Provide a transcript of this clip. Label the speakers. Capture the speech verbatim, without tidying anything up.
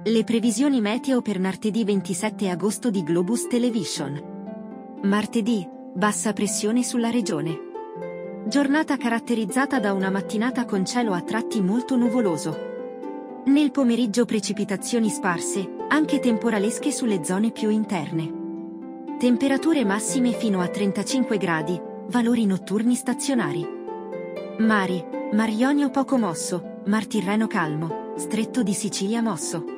Speaker 1: Le previsioni meteo per martedì ventisette agosto di Globus Television. Martedì, bassa pressione sulla regione. Giornata caratterizzata da una mattinata con cielo a tratti molto nuvoloso. Nel pomeriggio precipitazioni sparse, anche temporalesche sulle zone più interne. Temperature massime fino a trentacinque gradi, valori notturni stazionari. Mari, Mar Ionio poco mosso, Mar Tirreno calmo, Stretto di Sicilia mosso.